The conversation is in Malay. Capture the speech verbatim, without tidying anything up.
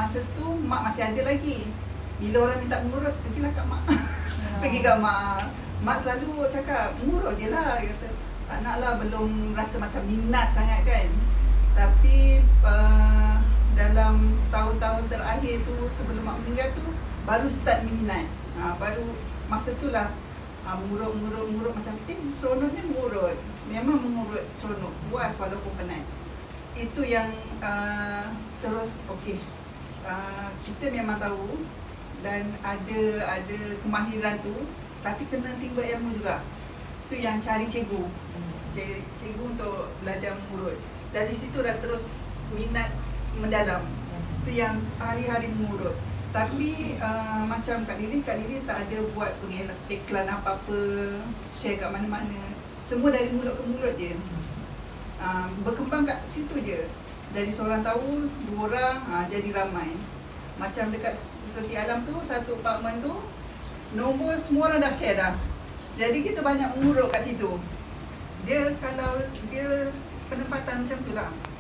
masa tu mak masih ada lagi. Bila orang minta mengurut, pergilah kat mak. Pergi kat mak. Mak selalu cakap, mengurut je lah. Dia kata, tak nak lah, belum rasa macam minat sangat kan. Tapi uh, dalam tahun-tahun terakhir tu, sebelum mak meninggal tu, baru start minat. Ha, baru masa tu lah uh, mengurut, mengurut, mengurut macam, eh seronoknya mengurut. Memang mengurut seronok, puas walaupun penat. Itu yang uh, terus okey, uh, kita memang tahu dan ada ada kemahiran tu, tapi kena timba ilmu juga. Itu yang cari cikgu, cari cikgu untuk belajar mengurut. Dari situ dah terus minat mendalam. Itu yang hari-hari mengurut. Tapi uh, macam Kak Lily, Kak Lily tak ada buat iklan apa-apa, share kat mana-mana. Semua dari mulut ke mulut je. Uh, berkembang kat situ je. Dari seorang tahu, dua orang, uh, jadi ramai. Macam dekat Seti Alam tu, satu apartmen tu, nombor semua orang dah share dah. Jadi kita banyak mengurut kat situ. Dia kalau dia penempatan macam tu lah.